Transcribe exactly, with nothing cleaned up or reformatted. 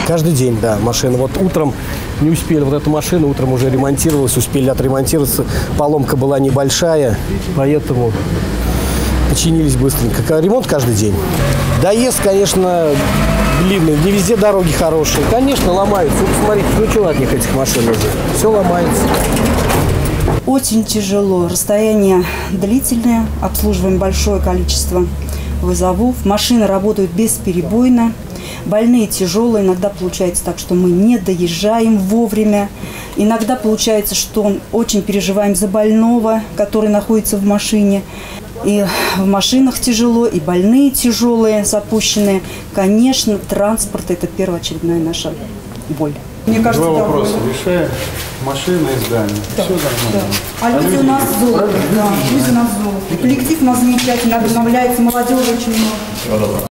Каждый день, да, машина. Вот утром не успели, вот эту машину утром уже ремонтировалась, успели отремонтироваться. Поломка была небольшая, поэтому починились быстренько. Ремонт каждый день. Доезд, конечно, длинный, не везде дороги хорошие. Конечно, ломаются. Вы посмотрите, ну чего от них этих машин уже? Все ломается. Очень тяжело. Расстояние длительное, обслуживаем большое количество вызовов. Машины работают бесперебойно. Больные тяжелые. Иногда получается так, что мы не доезжаем вовремя. Иногда получается, что очень переживаем за больного, который находится в машине. И в машинах тяжело, и больные тяжелые, запущенные. Конечно, транспорт – это первоочередная наша боль. Мне кажется, Два да, вопроса боль. решаем. Машина и здание. Да, Все нормально. да. А люди у нас золото. Да, люди у нас золото. И коллектив у нас замечательный, обновляется, молодежи очень много.